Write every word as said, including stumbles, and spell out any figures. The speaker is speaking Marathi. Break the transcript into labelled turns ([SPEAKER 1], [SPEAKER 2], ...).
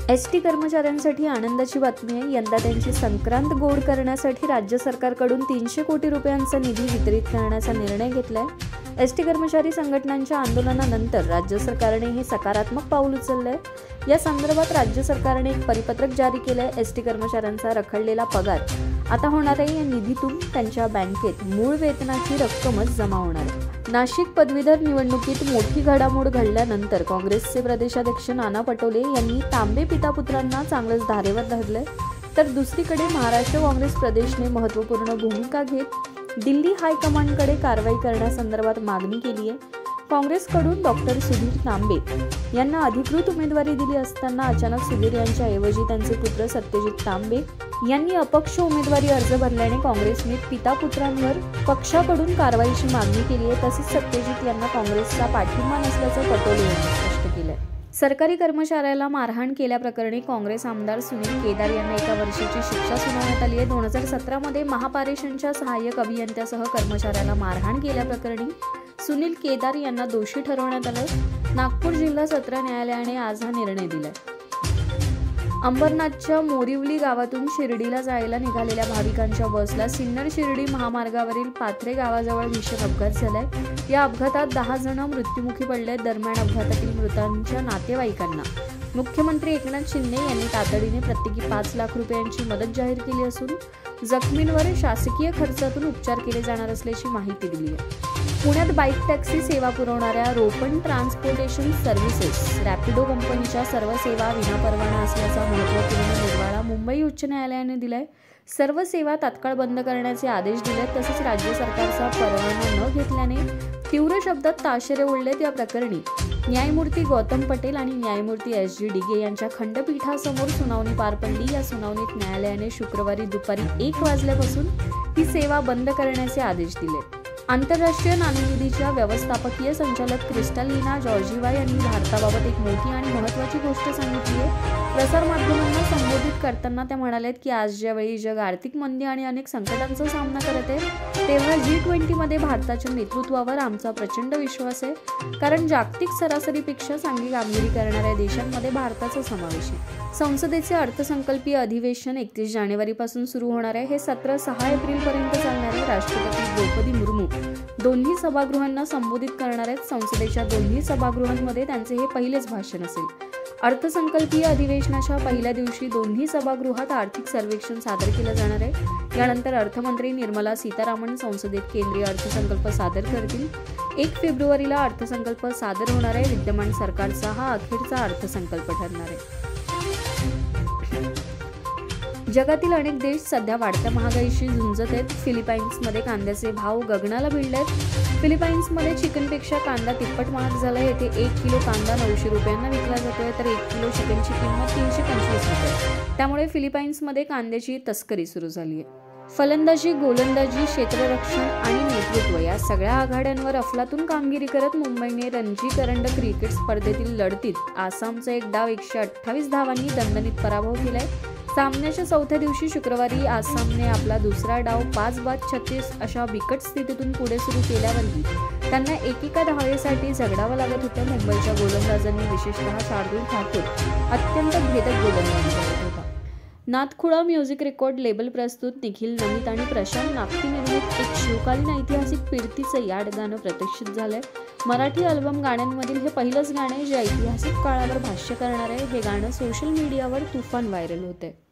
[SPEAKER 1] एस टी कर्मचाऱ्यांसाठी आनंदाची बातमी आहे. यंदा त्यांची संक्रांत गोड करण्यासाठी राज्य सरकारकडून तीनशे कोटी रुपयांचा निधी वितरित करण्याचा निर्णय घेतलाय. एस टी कर्मचारी संघटनांच्या आंदोलनानंतर राज्य सरकारने हे सकारात्मक पाऊल उचललंय. या संदर्भात राज्य सरकारने एक परिपत्रक जारी केलंय. एस टी कर्मचाऱ्यांचा रखडलेला पगार आता होणार आहे. या निधीतून त्यांच्या बँकेत मूळ वेतनाची रक्कमच जमा होणार आहे. नाशिक पदवीधर निवडणुकीत मोठी घडामोड घडल्यानंतर काँग्रेसचे प्रदेशाध्यक्ष नाना पटोले यांनी तांबे पिता पुत्रांना चांगलंच धारेवर धरलंय. तर दुसरीकडे महाराष्ट्र काँग्रेस प्रदेशने महत्त्वपूर्ण भूमिका घेत दिल्ली हायकमांडकडे कारवाई करण्यासंदर्भात मागणी केली आहे. काँग्रेसकडून डॉक्टर सुधीर तांबे यांना अधिकृत उमेदवारी दिली असताना अचानक सुधीर यांच्या ऐवजी त्यांचे पुत्र सत्यजित तांबे यांनी अपक्ष उमेदवारी अर्ज भरल्याने काँग्रेसने पिता पुत्रांवर पक्षाकडून कारवाईची मागणी केली आहे. तसेच सत्यजित यांना काँग्रेसचा पाठिंबा नसल्याचं पटोले यांनी स्पष्ट केलंय. सरकारी कर्मचाऱ्याला मारहाण केल्याप्रकरणी काँग्रेस आमदार सुनील केदार यांना एका वर्षाची शिक्षा सुनावण्यात आली आहे. दोन हजार सतरा मध्ये महापारेषणच्या सहाय्यक अभियंत्यासह कर्मचाऱ्याला मारहाण केल्याप्रकरणी सुनील केदार यांना दोषी ठरवण्यात आलं. नागपूर जिल्हा सत्र न्यायालयाने आज हा निर्णय दिलाय. अंबरनाथच्या मोरिवली गावातून शिर्डीला जायला निघालेल्या भाविकांच्या बसला सिन्नर शिर्डी महामार्गावरील पाथरे गावाजवळ भीषण अपघात झालाय. या अपघातात दहा जण मृत्युमुखी पडले. दरम्यान अपघातातील मृतांच्या नातेवाईकांना मुख्यमंत्री एकनाथ शिंदे यांनी तातडीने प्रत्येकी पाच लाख रुपयांची मदत जाहीर केली असून जखमींवर शासकीय खर्चातून उपचार केले जाणार असल्याची माहिती दिली आहे. पुण्यात बाईक टॅक्सी सेवा पुरवणाऱ्या रोपण ट्रान्सपोर्टेशन सर्व्हिसेस रॅपिडो कंपनीच्या सर्व सेवा विनापरवाना असल्याचा महत्त्वपूर्ण निर्वाळा मुंबई उच्च न्यायालयाने दिलाय. सर्व सेवा तात्काळ बंद करण्याचे आदेश दिलेत. तसेच राज्य सरकारचा परवाना न घेतल्याने तीव्र शब्दात ताशेरे ओढलेत. या प्रकरणी न्यायमूर्ती गौतम पटेल आणि न्यायमूर्ती एस जी डिगे यांच्या खंडपीठासमोर सुनावणी पार पडली. या सुनावणीत न्यायालयाने शुक्रवारी दुपारी एक वाजल्यापासून ही सेवा बंद करण्याचे आदेश दिले. आंतरराष्ट्रीय नाणेनिधीच्या व्यवस्थापकीय संचालक क्रिस्टालिना जॉर्जिवा यांनी भारताबाबत एक मोठी आणि महत्त्वाची गोष्ट सांगितली आहे. प्रसारमाध्यमांना संबोधित करताना त्या म्हणाल्यात की आज ज्यावेळी जग आर्थिक मंदी आणि अनेक संकटांचा सामना करत आहे तेव्हा जी ट्वेंटीमध्ये भारताच्या नेतृत्वावर आमचा प्रचंड विश्वास आहे. कारण जागतिक सरासरीपेक्षा चांगली कामगिरी करणाऱ्या देशांमध्ये भारताचा समावेश आहे. संसदेचे अर्थसंकल्पीय अधिवेशन एकतीस जानेवारीपासून सुरू होणार आहे. हे सत्र सहा एप्रिलपर्यंत चालणार आहे. राष्ट्रपती द्रौपदी मुर्मू दोन्ही सभागृहांना संबोधित करणार आहेत. संसदेच्या दोन्ही सभागृहांमध्ये त्यांचे हे पहिलेच भाषण असेल. अर्थसंकल्पीय अधिवेशनाच्या पहिल्या दिवशी दोन्ही सभागृहात आर्थिक सर्वेक्षण सादर केलं जाणार आहे. यानंतर अर्थमंत्री निर्मला सीतारामन संसदेत केंद्रीय अर्थसंकल्प सादर करतील. एक फेब्रुवारीला अर्थसंकल्प सादर होणार आहे. विद्यमान सरकारचा हा अखेरचा अर्थसंकल्प ठरणार आहे. जगातील अनेक देश सध्या वाढत्या महागाईशी झुंजत आहेत. फिलिपाईन्समध्ये कांद्याचे भाव गगनाला भिडले आहेत. फिलिपाईन्समध्ये चिकनपेक्षा कांदा तिप्पट महाग झाला आहे. येथे एक किलो कांदा नऊशे रुपयांना विकला जातोय तर एक किलो चिकनची किंमत तीनशे पंचवीस रुपये. त्यामुळे फिलिपाईन्समध्ये कांद्याची तस्करी सुरू झाली आहे. फलंदाजी, गोलंदाजी, क्षेत्ररक्षण आणि नेतृत्व या सगळ्या आघाड्यांवर अफलातून कामगिरी करत मुंबईने रणजी करंडक क्रिकेट स्पर्धेतील लढतीत आसामचा एक डाव एकशे अठ्ठावीस धावांनी दणदणीत पराभव केलाय. सामन्याच्या चौथ्या दिवशी शुक्रवारी आसामने आपला दुसरा डाव पाच बाद छत्तीस अशा बिकट स्थितीतून पुढे सुरू केल्यावरही त्यांना एकेका धावेसाठी झगडावं लागत होतं. मुंबईच्या गोलंदाजांनी विशेषतः शार्दूल ठाकूर अत्यंत भेदक गोलंदाजी करत होता. नाथखुळा म्युझिक रेकॉर्ड लेबल प्रस्तुत निखिल नमित आणि प्रशांत नागती निर्मित एक शिवकालीन ऐतिहासिक पिरतीचं याड गाणं प्रदर्शित झालंय. मराठी अल्बम गाण्यांमधील हे पहिलंच गाणं जे ऐतिहासिक काळावर भाष्य करणार आहे. हे गाणं सोशल मीडियावर तुफान व्हायरल होतंय.